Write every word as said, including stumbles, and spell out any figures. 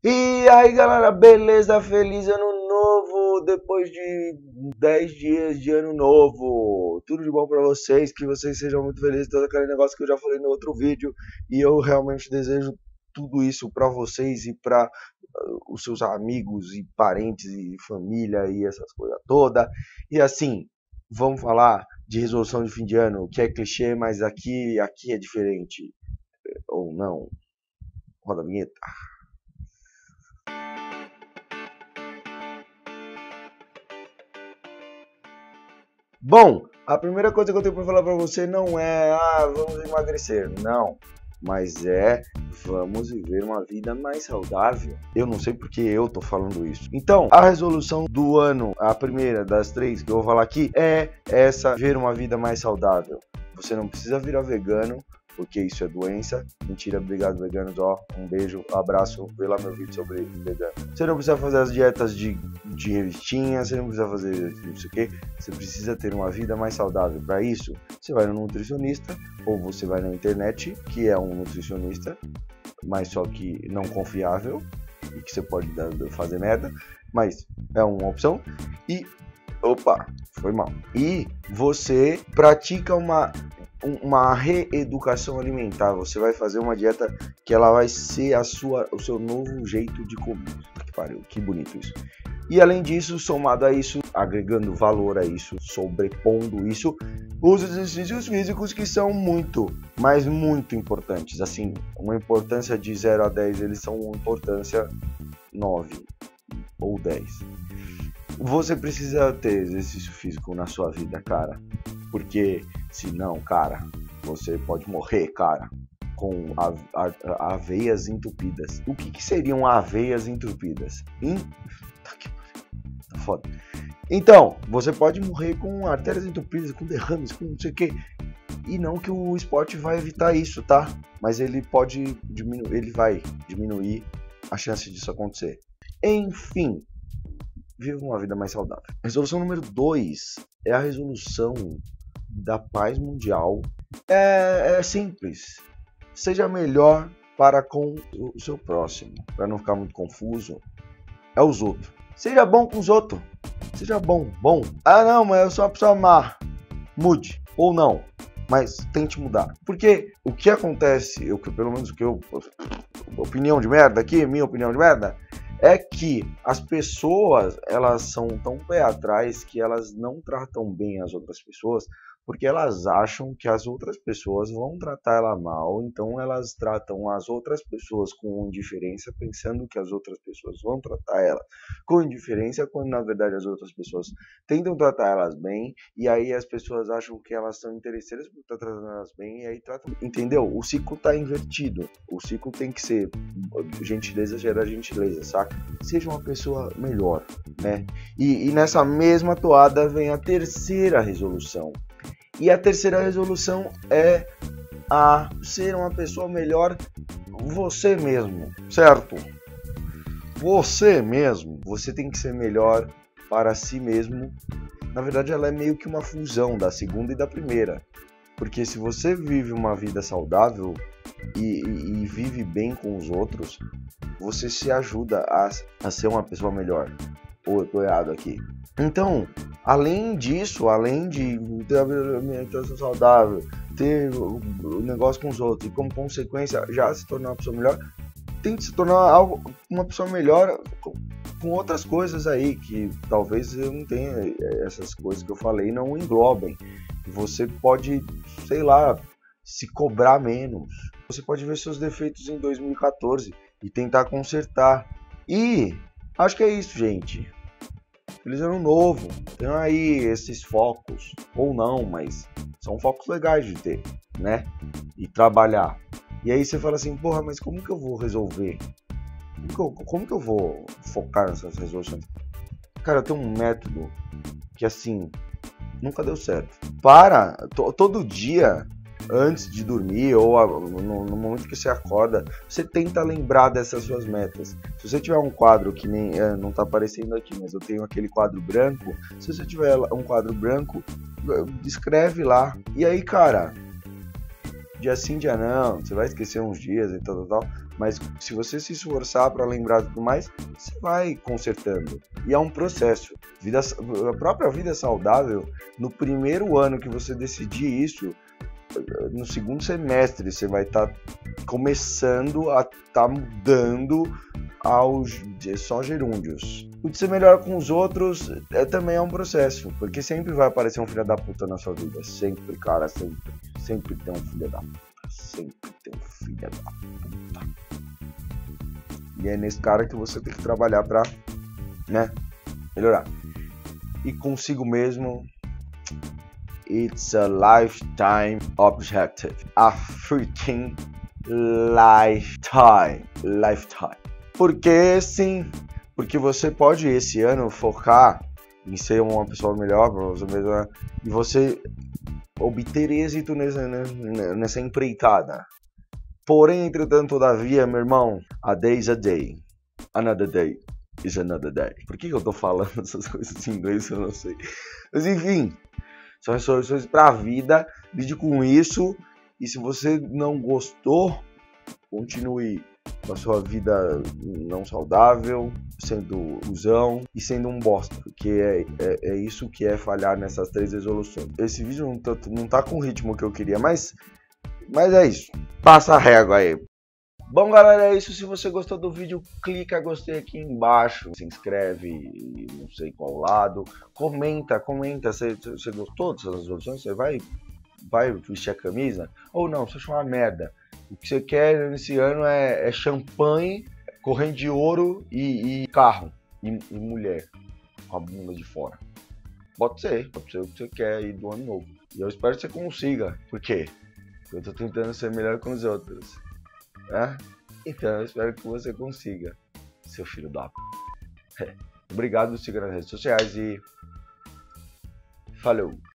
E aí galera, beleza? Feliz ano novo, depois de dez dias de ano novo. Tudo de bom pra vocês, que vocês sejam muito felizes, todo aquele negócio que eu já falei no outro vídeo. E eu realmente desejo tudo isso pra vocês e pra uh, os seus amigos e parentes e família e essas coisas todas. E assim, vamos falar de resolução de fim de ano, que é clichê, mas aqui, aqui é diferente. Ou não. Roda a vinheta. Bom, a primeira coisa que eu tenho para falar para você não é, ah, vamos emagrecer. Não, mas é, vamos viver uma vida mais saudável. Eu não sei porque eu tô falando isso. Então, a resolução do ano, a primeira das três que eu vou falar aqui, é essa, viver uma vida mais saudável. Você não precisa virar vegano, porque isso é doença. Mentira, obrigado veganos, ó, um beijo, abraço, vê lá meu vídeo sobre vegano. Você não precisa fazer as dietas de, de revistinha, você não precisa fazer não sei o que, você precisa ter uma vida mais saudável. Para isso, você vai no nutricionista, ou você vai na internet, que é um nutricionista, mas só que não confiável, e que você pode dar, fazer merda, mas é uma opção, e, opa, foi mal. E você pratica uma... uma reeducação alimentar. Você vai fazer uma dieta que ela vai ser a sua, o seu novo jeito de comer. Que pariu, que bonito isso. E além disso, somado a isso, agregando valor a isso, sobrepondo isso, os exercícios físicos que são muito, mas muito importantes. Assim, uma importância de zero a dez, eles são uma importância nove ou dez. Você precisa ter exercício físico na sua vida, cara. Porque senão, cara, você pode morrer, cara, com aveias entupidas. O que, que seriam aveias entupidas? Hum? Tá, que... tá foda. Então, você pode morrer com artérias entupidas, com derrames, com não sei o que. E não que o esporte vai evitar isso, tá? Mas ele pode diminuir, ele vai diminuir a chance disso acontecer. Enfim, viva uma vida mais saudável. Resolução número dois é a resolução da paz mundial. É, é simples. Seja melhor para com o seu próximo. Para não ficar muito confuso, é os outros. Seja bom com os outros. Seja bom, bom. Ah não, mas eu sou uma pessoa má. Mude. Ou não. Mas tente mudar. Porque o que acontece, eu, pelo menos o que eu... opinião de merda aqui, minha opinião de merda, é que as pessoas, elas são tão pé atrás que elas não tratam bem as outras pessoas, porque elas acham que as outras pessoas vão tratar ela mal, então elas tratam as outras pessoas com indiferença, pensando que as outras pessoas vão tratar ela com indiferença, quando na verdade as outras pessoas tentam tratar elas bem, e aí as pessoas acham que elas são interesseiras por estar tratando elas bem, e aí tratam... Entendeu? O ciclo tá invertido. O ciclo tem que ser gentileza gera gentileza, saca? Seja uma pessoa melhor, né? E, e nessa mesma toada vem a terceira resolução. E a terceira resolução é a ser uma pessoa melhor você mesmo, certo? Você mesmo, você tem que ser melhor para si mesmo. Na verdade, ela é meio que uma fusão da segunda e da primeira. Porque se você vive uma vida saudável e, e, e vive bem com os outros, você se ajuda a, a ser uma pessoa melhor. Ou eu tô errado aqui? Então, além disso, além de ter a alimentação saudável, ter o negócio com os outros e como consequência já se tornar uma pessoa melhor, tem que se tornar algo, uma pessoa melhor com, com outras coisas aí que talvez eu não tenha, essas coisas que eu falei não englobem. Você pode, sei lá, se cobrar menos. Você pode ver seus defeitos em dois mil e quatorze e tentar consertar. E acho que é isso, gente. Feliz ano novo. Tenham aí esses focos, ou não, mas são focos legais de ter, né? E trabalhar. E aí você fala assim, porra, mas como que eu vou resolver? Como que eu, como que eu vou focar nessas resoluções? Cara, eu tenho um método que, assim, nunca deu certo. Para, todo dia, antes de dormir ou no, no momento que você acorda, você tenta lembrar dessas suas metas. Se você tiver um quadro que nem, é, não está aparecendo aqui, mas eu tenho aquele quadro branco, se você tiver um quadro branco, escreve lá. E aí, cara, dia sim, dia não, você vai esquecer uns dias e tal, tal, tal, Mas se você se esforçar para lembrar tudo mais, você vai consertando. E é um processo. Vida, a própria vida saudável, no primeiro ano que você decidir isso, no segundo semestre você vai estar tá começando a estar tá mudando aos só gerúndios. O de ser melhor com os outros é, também é um processo, porque sempre vai aparecer um filho da puta na sua vida. Sempre, cara, sempre. Sempre tem um filho da puta. Sempre tem um filho da puta. E é nesse cara que você tem que trabalhar pra, né, melhorar. E consigo mesmo, it's a lifetime objective. A freaking lifetime. Lifetime. Porque sim, porque você pode esse ano focar em ser uma pessoa melhor para você mesmo, né? E você obter êxito nessa, nessa empreitada. Porém, entretanto, todavia, meu irmão, a day is a day, another day is another day. Por que eu tô falando essas coisas em inglês? Eu não sei. Mas enfim, são resoluções pra vida, lide com isso. E se você não gostou, continue com a sua vida não saudável, sendo usão e sendo um bosta, porque é, é, é isso que é falhar nessas três resoluções. Esse vídeo não tá, não tá com o ritmo que eu queria, mas, mas é isso. Passa a régua aí. Bom, galera, é isso. Se você gostou do vídeo, clica gostei aqui embaixo, se inscreve, não sei qual lado, comenta, comenta, você, você gostou dessas resoluções? Você vai, vai vestir a camisa? Ou não, você achou uma merda? O que você quer nesse ano é, é champanhe, corrente de ouro e, e carro. E, e mulher com a bunda de fora. Pode ser, pode ser o que você quer aí do ano novo. E eu espero que você consiga. Por quê? Porque eu tô tentando ser melhor com os outros. Né? Então eu espero que você consiga, seu filho da p. Obrigado, siga nas redes sociais e falou!